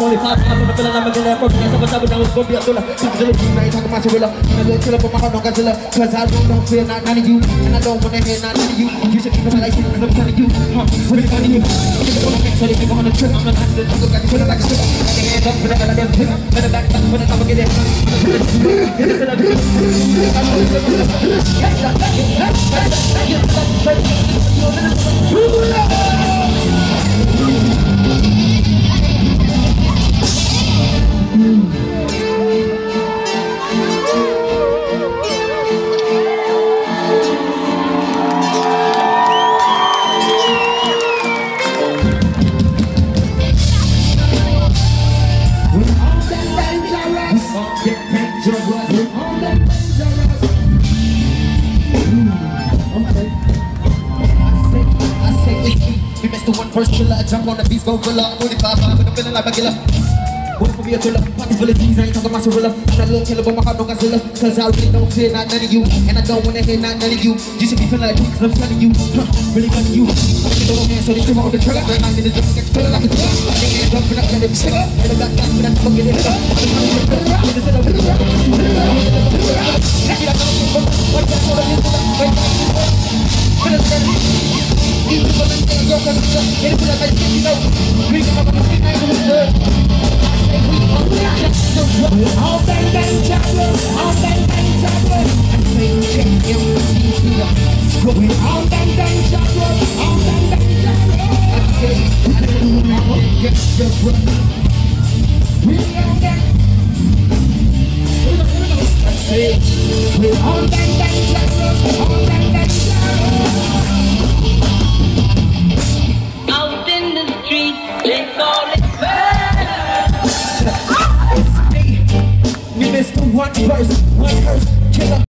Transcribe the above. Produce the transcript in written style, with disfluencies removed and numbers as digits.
only pop up on the feeling I'm gonna work against what's up now it's gonna be a thriller. Talk to the team, I ain't talking about Gorilla. And I look till up on my heart, no Godzilla. Cause I don't feel not none of you. And I don't wanna hear not none of you. You should keep it like shit, cause I'm telling you. What is on you? So they think on the trip, I'm not answering. I look like a killer like a stripper. Got their hands up for the hell of them pick. Better back up for the top of get it. First killer, I jump on the beast, go gorilla. I'm only 5'5", but I'm feeling like a killer. What for me a thriller? Pockets full of G's, I ain't talking about Gorilla. I'm not a little killer, but my heart no Godzilla. Cause I really don't fear not none of you. And I don't wanna hear not none of you. You should be feeling like me, cause I'm telling you. Really none of you. I'm making no hands, so they scream on the trigger. I'm in the jungle, get feeling like a killer. I think hands up, and I got it sticker. And I got that, but I don't get it up. Out in the street, they call it It's me, Mr. One Verse, One Verse, killer.